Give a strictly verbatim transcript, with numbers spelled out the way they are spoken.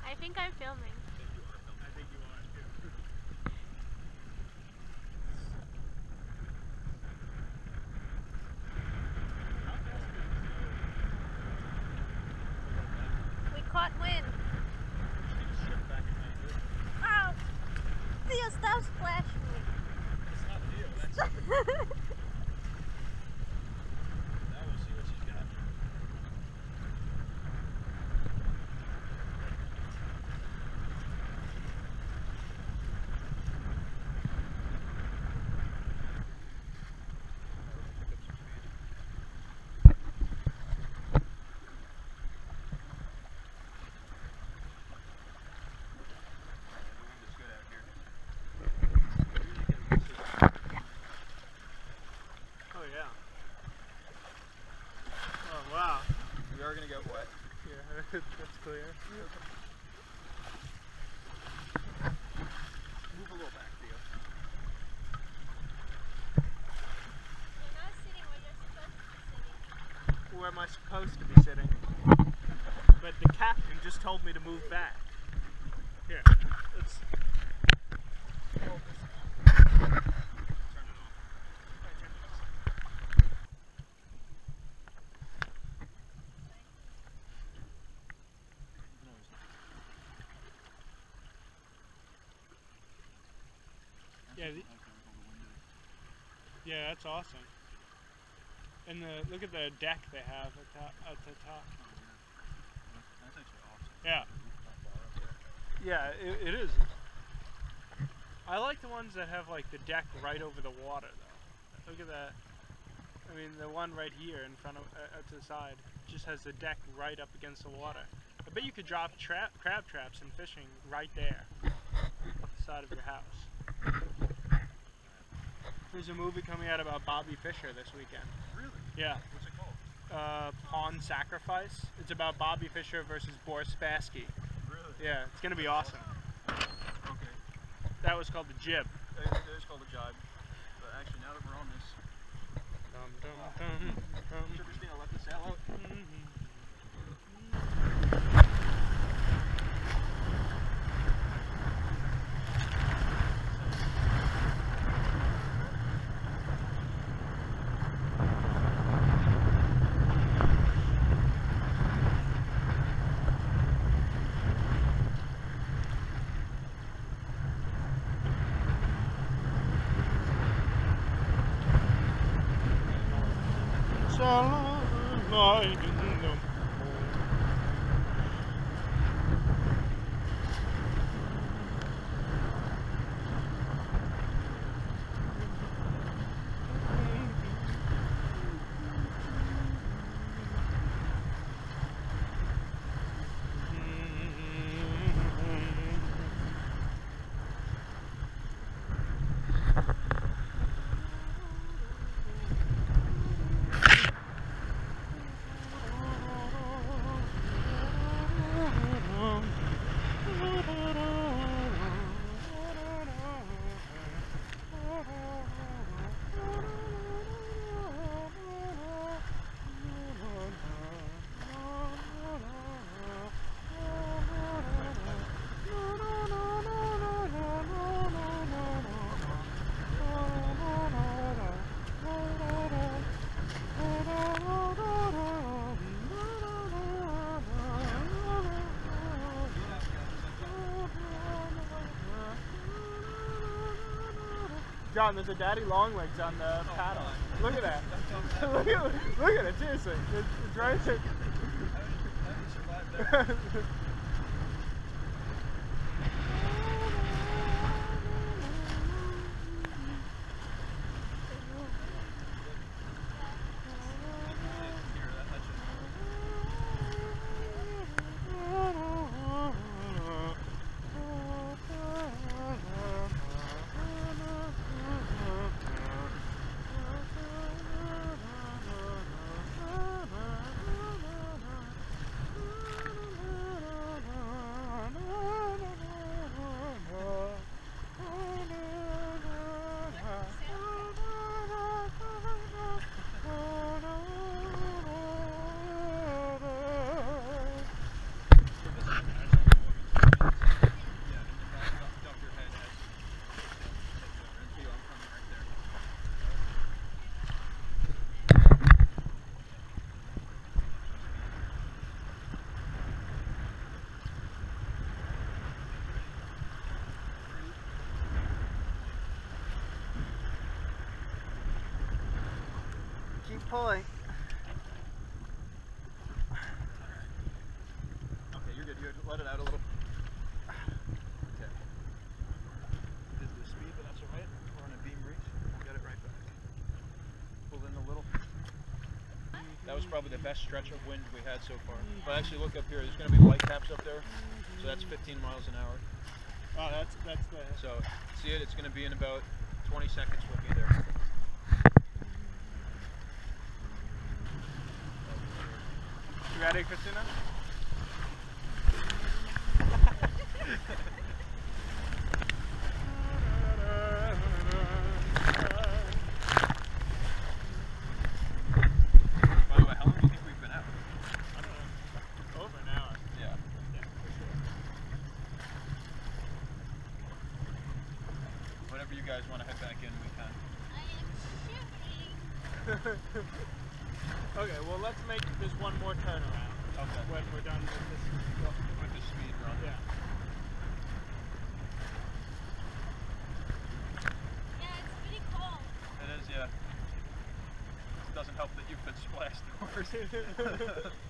I think I'm filming. I think you are too. We caught wind. Oh! Theo, stop splashing me. It's not Theo, that's now we'll see what she's got. That's clear. Move a little back, Theo. You're not sitting where you're supposed to be sitting. Where am I supposed to be sitting? But the captain just told me to move back. Here, let's... hold this. Yeah, the, yeah, that's awesome. And the look at the deck they have at, top, at the top. That's actually awesome. Yeah. Yeah, it, it is. I like the ones that have like the deck right over the water, though. Look at that. I mean, the one right here in front of, uh, to the side, just has the deck right up against the water. I bet you could drop tra crab traps and fishing right there, off the side of your house. There's a movie coming out about Bobby Fischer this weekend. Really? Yeah. What's it called? Uh, Pawn Sacrifice. It's about Bobby Fischer versus Boris Spassky. Really? Yeah, it's gonna be awesome. Okay. That was called The Jib. It, it is called a jibe. But actually, now that we're on this, Dum, dum, dum, dum. should Christina let the sail out? Night in the John, there's a daddy long legs on the paddle. Look at that. look at look at it, seriously. It's, it's right there. How did you survive that? pulling. Okay, you're good. You're good. Let it out a little. Okay. Did the speed, but that's alright. We're on a beam breeze. We'll get it right back. Pull in a little. That was probably the best stretch of wind we had so far. But actually, look up here. There's going to be white caps up there. So that's fifteen miles an hour. Oh, that's that's the. So see it? It's going to be in about twenty seconds. We'll be there. You ready, Christina? By the way, how long do you think we've been out? I don't know. Over an hour. Yeah. Yeah, for sure. Whenever you guys want to head back in, we can. I am shivering. Okay, well let's make this one more turnaround. Okay. When we're done with this. With the speed run. Yeah. Yeah, it's pretty cold. It is, yeah. It doesn't help that you've been splashed.